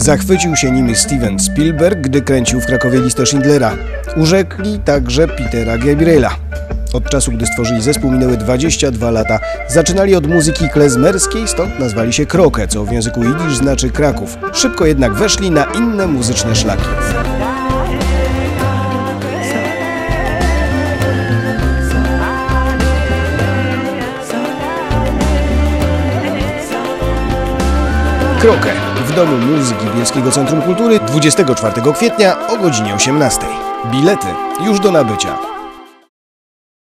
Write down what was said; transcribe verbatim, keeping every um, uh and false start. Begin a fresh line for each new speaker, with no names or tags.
Zachwycił się nimi Steven Spielberg, gdy kręcił w Krakowie listę Schindlera. Urzekli także Petera Gabriela. Od czasu, gdy stworzyli zespół, minęły dwadzieścia dwa lata. Zaczynali od muzyki klezmerskiej, stąd nazwali się Krokę, co w języku jidysz znaczy Kraków. Szybko jednak weszli na inne muzyczne szlaki. Krokę w Domu Muzyki Bielskiego Centrum Kultury dwudziestego czwartego kwietnia o godzinie osiemnastej. Bilety już do nabycia.